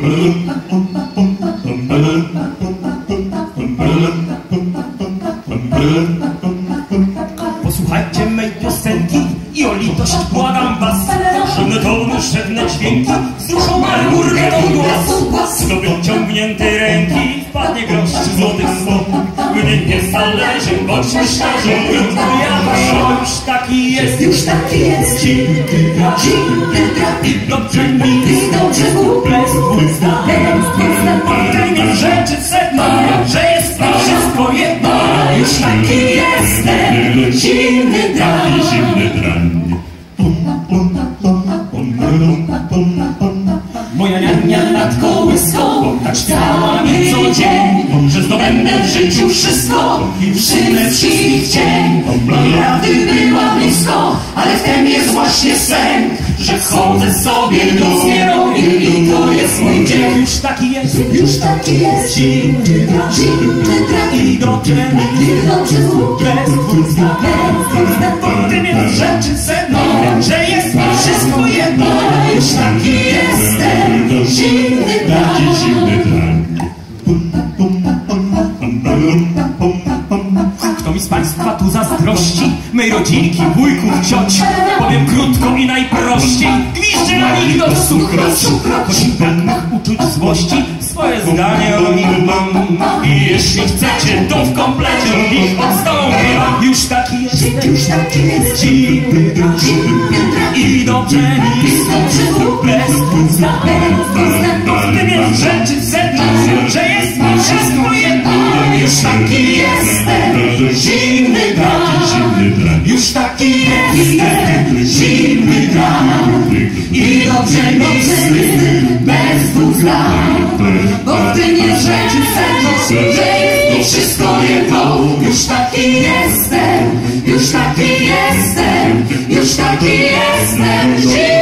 Posłuchajcie mej piosenki i o litość błagam was. Żadne tony, żadne dźwięki wzruszą marmurkę tą głos. Do wyciągniętej ręki wpadnie grosz czy złotych sto. Mnie nie zależy, bądźmy szczerzy. Ja już taki jest, dziwny gra, i dobrze mi, bez dwóch w rzeczy sedno, że jest mi wszystko jedno. Już taki jestem, zimny drań. Moja niania nad kołyską tak śpiewała mi co dzień, że zdobędę w życiu wszystko i wszynę wszystkich cień. Prawdy była blisko, ale wtem jest właśnie sen, że chodzę sobie, nic nie robię i to jest mój dzień. Już taki jest, zimny drań i dobrze mi, bez dwóch zdań. W tym jest rzeczy sedno, że jest mi wszystko jedno. Już taki jestem, zimny drań. Kto mi z państwa tu zazdrości? Mej rodzinki, wujków, cioć. Powiem krótko i najprościej, gwizdże na nich do cukru. Choć pewnych uczuć złości swoje zdanie o nich mam. I jeśli chcecie, to w komplecie od nich odstąpię. Już taki jest, zimny drań i dobrze mi, bez dwóch zdań. W tym jest rzeczy sedno, że jest mi wszystko jedno. Już taki jestem, zimny drań. Już taki jestem, zimny drań i dobrze mi, bez dwóch zdań. Bo w tym jest rzeczy sedno, że jest mi wszystko jedno. Już taki jestem, już taki jestem, już taki jestem.